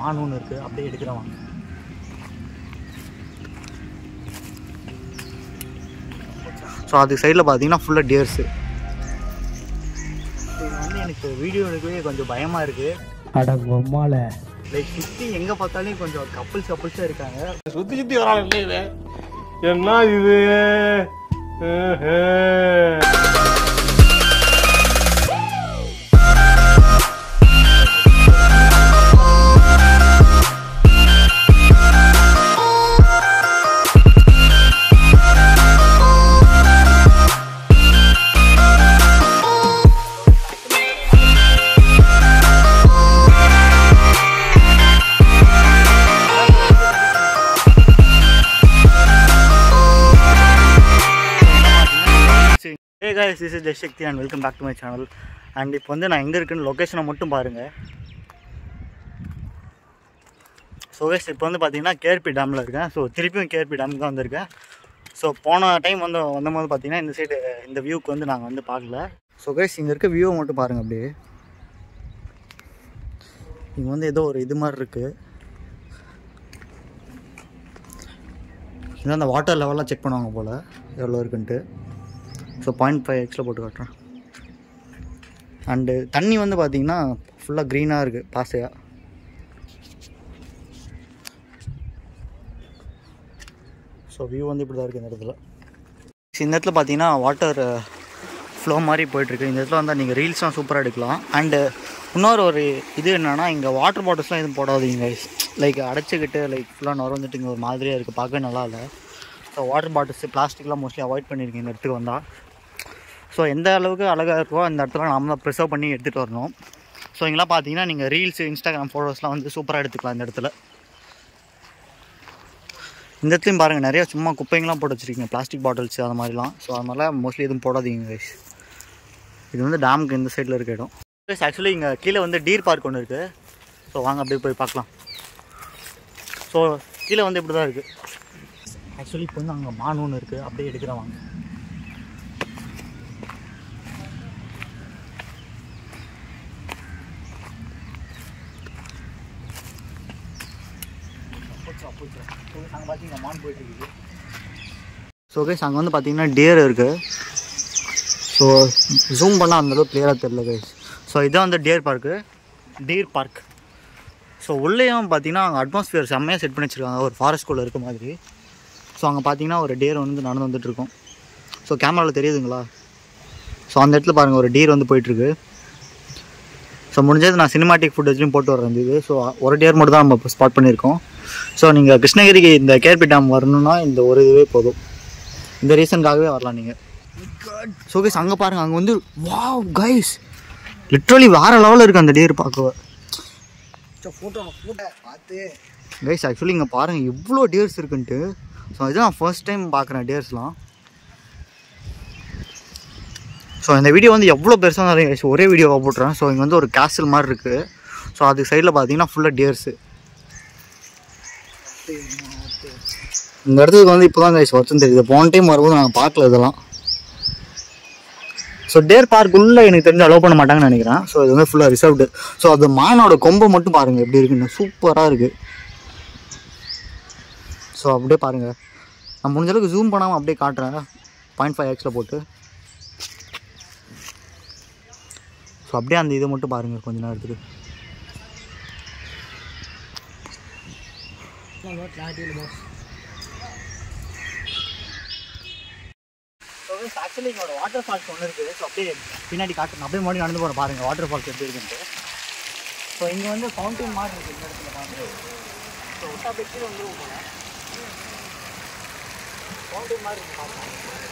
மான் ஒன்று இருக்குது, அப்படியே எடுக்கிறவாங்க. ஸோ அதுக்கு சைடில் பார்த்தீங்கன்னா ஃபுல்லாக டியர்ஸு. இது வந்து எனக்கு வீடியோ எடுக்கவே கொஞ்சம் பயமாக இருக்குது. அடங்கம்மால லைக் சுற்றி எங்கே பார்த்தாலும் கொஞ்சம் கப்புள்ஸாக இருக்காங்க. சுற்றி வராங்க. இது என்ன இது? Hey guys, this is Jayshakti and welcome back to my channel. And இப்போ வந்து நான் எங்கே இருக்குன்னு லொக்கேஷனை மட்டும் பாருங்கள். ஸோ guys, இப்போ வந்து பார்த்தீங்கன்னா கேஆர்பி டேமில் இருக்கேன். ஸோ திருப்பியும் கேஆர்பி டேமுக்கு தான் வந்திருக்கேன். ஸோ போன டைம் வந்தபோது பார்த்தீங்கன்னா இந்த சைடு இந்த வியூக்கு வந்து நாங்கள் வந்து பார்க்கல. ஸோ guys, இங்கே இருக்க வியூவை மட்டும் பாருங்கள். அப்படியே இங்கே வந்து ஏதோ ஒரு இது மாதிரி இருக்குது. இந்த வாட்டர் லெவல்லாம் செக் பண்ணுவாங்க போல் எவ்வளோ இருக்குன்ட்டு. ஸோ 0.5x போட்டு காட்டுறேன். அண்டு தண்ணி வந்து பார்த்திங்கன்னா ஃபுல்லாக க்ரீனாக இருக்குது, பாசையாக. ஸோ வியூ வந்து இப்படி தான் இருக்குது இந்த இடத்துல. இந்த இடத்துல பார்த்தீங்கன்னா வாட்டர் ஃப்ளோ மாதிரி போயிட்டுருக்கு. இந்த இடத்துல வந்தால் நீங்கள் ரீல்ஸ்லாம் சூப்பராக எடுக்கலாம். அண்டு இன்னொரு ஒரு இது என்னென்னா, இங்கே வாட்டர் பாட்டில்ஸ்லாம் எதுவும் போடாதீங்க. லைக் அடைச்சிக்கிட்டு லைக் ஃபுல்லாக நுறந்துட்டு இங்கே ஒரு மாதிரியாக இருக்குது, பார்க்கவே நல்லா இல்லை. ஸோ வாட்டர் பாட்டில்ஸு பிளாஸ்டிக்லாம் மோஸ்ட்லி அவாய்ட் பண்ணியிருக்கேன் இந்த இடத்துக்கு வந்தால். ஸோ எந்த அளவுக்கு அழகாக இருக்கோ அந்த இடத்துல நம்ம தான் ப்ரிசர்வ் பண்ணி எடுத்துகிட்டு வரணும். ஸோ இங்கெல்லாம் பார்த்தீங்கன்னா நீங்கள் ரீல்ஸு, இன்ஸ்டாகிராம் ஃபோட்டோஸ்லாம் வந்து சூப்பராக எடுத்துக்கலாம் இந்த இடத்துல. இந்த இடத்துலையும் பாருங்கள், நிறையா சும்மா குப்பைங்களாம் போட்டு வச்சுருக்கீங்க, பிளாஸ்டிக் பாட்டில்ஸ் அது மாதிரிலாம். ஸோ அதனால் மோஸ்ட்லி எதுவும் போடாதீங்க கைஸ். இது வந்து டேமுக்கு இந்த சைடில் இருக்க இடம். ஆக்சுவலி இங்கே கீழே வந்து டீர் பார்க் ஒன்று இருக்குது. ஸோ வாங்க அப்படியே போய் பார்க்கலாம். ஸோ கீழே வந்து இப்படி தான் இருக்குது. ஆக்சுவலி இப்போ வந்து அங்கே மான் ஒன்று இருக்குது, அப்படியே எடுக்கிறேன் வாங்க. அங்கே பார்த்தீங்கன்னா மான் போயிட்டு இருக்குது. ஸோ கைஸ், அங்கே வந்து பார்த்தீங்கன்னா டியர் இருக்குது. ஸோ ஜூம் பண்ணால் அந்தளவுக்கு கிளியராக தெரியல கைஸ். ஸோ இதுதான் வந்து டீர் பார்க். ஸோ உள்ளேயும் பார்த்தீங்கன்னா அங்கே அட்மாஸ்ஃபியர் செம்மையாக செட் பண்ணி வச்சுருக்காங்க, ஒரு ஃபாரஸ்ட்குள்ளே இருக்க மாதிரி. ஸோ அங்கே பார்த்தீங்கன்னா ஒரு டீர் வந்து நடந்து வந்துட்டுருக்கோம். ஸோ கேமராவில் தெரியுதுங்களா? ஸோ அந்த இடத்துல பாருங்கள், ஒரு டீர் வந்து போயிட்டுருக்கு. ஸோ முடிஞ்சது நான் சினிமாட்டிக் ஃபுட்டேஜ்லையும் போட்டு வரேன் இது. ஸோ ஒரு டீர் மட்டும் தான் நம்ம ஸ்பாட் பண்ணியிருக்கோம். ஸோ நீங்கள் கிருஷ்ணகிரிக்கு இந்த கேஆர்பி டேம் வரணுன்னா இந்த ஒரு இதுவே போதும். இந்த ரீசனுக்காகவே வரலாம் நீங்கள். ஸோ கைஸ், அங்கே பாருங்கள், அங்கே வந்து வாவ் கைஸ், லிட்ரலி வேறு லெவலில் இருக்குது அந்த டீர் பார்க்க. ஃபோட்டோ பார்த்து கைஸ், ஆக்சுவலி இங்கே பாருங்கள் எவ்வளோ டியர்ஸ் இருக்குன்ட்டு. ஸோ இதுதான் நான் ஃபர்ஸ்ட் டைம் பார்க்குறேன் டியர்ஸ்லாம். ஸோ இந்த வீடியோ வந்து எவ்வளோ பெருசாக நிறைய கைஸ் ஒரே வீடியோவாக போட்டுறேன். ஸோ இங்கே வந்து ஒரு கேஸ்டில் மாதிரி இருக்குது. ஸோ அதுக்கு சைடில் பார்த்தீங்கன்னா ஃபுல்லாக டியர்ஸு. இந்த இடத்துக்கு வந்து இப்போ தான் கைஸ் வருஷம் தெரியுது. போன டைம் வரும்போது நாங்கள் பார்க்கல இதெல்லாம். ஸோ டேர் பார்க் உள்ளே எனக்கு தெரிஞ்சு அலோவ் பண்ண மாட்டாங்கன்னு நினைக்கிறேன். ஸோ இது வந்து ஃபுல்லாக ரிசர்வ்டு. ஸோ அது மானோட கொம்பை மட்டும் பாருங்கள் எப்படி இருக்குன்னு, சூப்பராக இருக்குது. ஸோ அப்படியே பாருங்கள், நான் முடிஞ்சளவுக்கு ஜூம் பண்ணாமல் அப்படியே காட்டுறேன் 0.5x போட்டு. ஸோ அப்படியே அந்த இதை மட்டும் பாருங்கள் கொஞ்ச நேரத்துக்கு. ஆக்சுவலி இங்கே ஒரு வாட்டர் ஃபால்ஸ் ஒன்று இருக்குது. ஸோ அப்படியே பின்னாடி காட்டுறேன், அப்படியே மறுபடியும் நடந்து போகிற பாருங்கள் வாட்டர் ஃபால்ஸ் எப்படி இருக்குன்ட்டு. ஸோ இங்கே வந்து ஃபவுண்டைன் மாதிரி இருக்குது இந்த இடத்துல பாருங்கள். ஸோ விட்டா அப்படியே கீழே வந்துடும் போல, ஃபவுண்டைன் மாதிரி இருக்குது பாருங்கள்.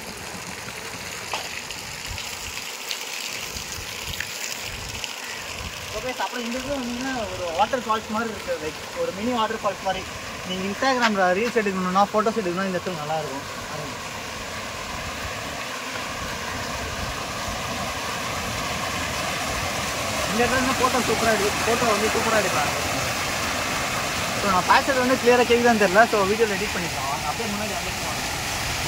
ஓகே, அப்புறம் இந்த இடத்துல வந்தீங்கன்னா ஒரு வாட்டர் ஃபால்ஸ் மாதிரி இருக்குது, லைக் ஒரு மினி வாட்டர் ஃபால்ஸ் மாதிரி. நீங்கள் இன்ஸ்டாகிராமில் ரீல்ஸ் எடுக்கணும்னா, ஃபோட்டோஸ் எடுக்கணும்னா இந்த இடத்துல நல்லாயிருக்கும். இந்த இடத்துல ஃபோட்டோ வந்து சூப்பராக எடுக்கலாம். ஸோ நான் பேசுறது வந்து கிளியராக கேட்குதான்னு தெரியல. ஸோ வீடியோவில் எடிட் பண்ணிக்கலாம், அப்படியே முன்னாடி அப்படியே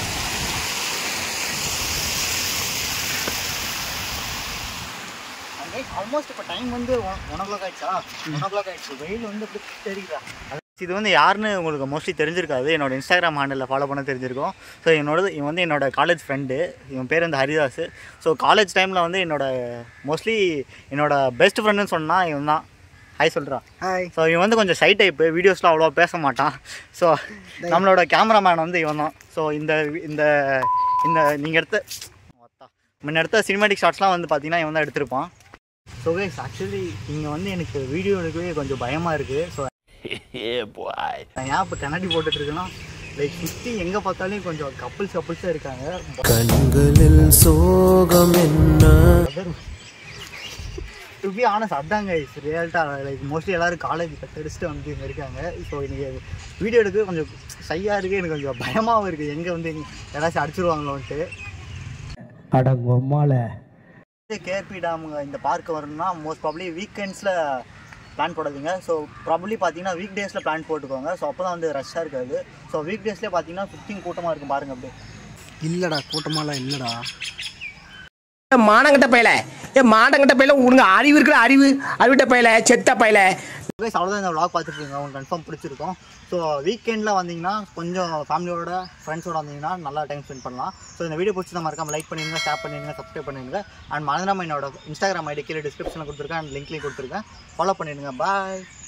அந்த ஆல்மோஸ்ட் இப்போ டைம் வந்து 1 o'clock ஆயிடுச்சா 1 o'clock ஆயிடுச்சு வெயில் வந்து அப்படி தெரியுதா இது வந்து யாருன்னு உங்களுக்கு மோஸ்ட்லி தெரிஞ்சிருக்காது என்னோட இன்ஸ்டாகிராம் ஹேண்டலில் ஃபாலோ பண்ண தெரிஞ்சிருக்கும் ஸோ இவன் வந்து என்னோட காலேஜ் ஃப்ரெண்டு இவன் பேர் வந்து ஹரிதாஸ் ஸோ காலேஜ் டைமில் வந்து மோஸ்ட்லி என்னோட பெஸ்ட் ஃப்ரெண்டுன்னு சொன்னால் இவன் தான் ஹாய் சொல்கிறான் ஹாய். ஸோ இவன் வந்து கொஞ்சம் ஷை டைப்பு வீடியோஸ்லாம் அவ்வளோ பேச மாட்டான் ஸோ நம்மளோட கேமராமேன் வந்து இவன் தான் ஸோ இந்த இந்த இந்த நீங்கள் முன்ன எடுத்த சினிமேட்டிக் ஷாட்ஸ்லாம் வந்து பார்த்தீங்கன்னா இவன் தான் எடுத்திருப்பான் ஸோ கைஸ் ஆக்சுவலி இங்கே வந்து எனக்கு வீடியோ எடுக்கவே கொஞ்சம் பயமாக இருக்குது ஸோ நான் ஏன் இப்போ கண்ணாடி போட்டுட்ருக்கேன்னா லைக் சுற்றி எங்கே பார்த்தாலும் கொஞ்சம் கப்புள்ஸாக இருக்காங்க கண்களில் சோகம் என்ன டு பி ஆனஸ்ட் அதாங்க ரியாலிட்டாக லைக் மோஸ்ட்லி எல்லோரும் காலேஜ் கட்டடிச்சுட்டு வந்து இங்கே இருக்காங்க ஸோ இன்றைக்கி வீடியோ எடுக்க கொஞ்சம் ஷையாக இருக்குது எனக்கு கொஞ்சம் பயமாகவும் இருக்குது எங்கே வந்து யாராச்சும் அடிச்சிருவாங்களோன்ட்டு அடங்கம்மால கேஆர்பி டேமுங்க இந்த பார்க் வரணும்னா மோஸ்ட் ப்ராப்ளி வீக்கெண்ட்ஸில் பிளான் போடாதீங்க ஸோ ப்ராப்ளி பார்த்தீங்கன்னா வீக் டேஸில் பிளான் போட்டுக்கோங்க ஸோ அப்போ தான் வந்து ரஷ்ஷாக இருக்காது ஸோ வீக் டேஸ்லேயே பார்த்தீங்கன்னா 15 கூட்டமாக இருக்கும் பாருங்கள் அப்படியே இல்லடா கூட்டமாலாம் இல்லடா மானங்கிட்ட பையல மானங்கிட்ட பையல உனக்கு அறிவு இருக்கிற அறிவிட்ட பையல செத்த பையல அவ்வளோதான் இந்த vlog பார்த்துட்டு இருக்கீங்க உங்களுக்கு கன்ஃபார்ம் பிடிச்சிருக்கும் ஸோ வீக்கெண்டில் வந்தீங்கன்னா கொஞ்சம் ஃபேமிலியோட ஃப்ரெண்ட்ஸோட வந்தீங்கன்னா நல்லா டைம் ஸ்பெண்ட் பண்ணலாம் ஸோ இந்த வீடியோ பிடிச்சி தான் மறக்காம லைக் பண்ணிடுங்க ஷேர் பண்ணிடுங்க சப்ஸ்கிரைப் பண்ணிடுங்க அண்ட் மறந்துடாம என்னோட இன்ஸ்டாகிராம் ஐடி கீழே டிஸ்கிரிப்ஷனில் கொடுத்துருக்கேன் அண்ட் லிங்க்லேயும் கொடுத்துருக்கேன் ஃபாலோ பண்ணிடுங்க பாய்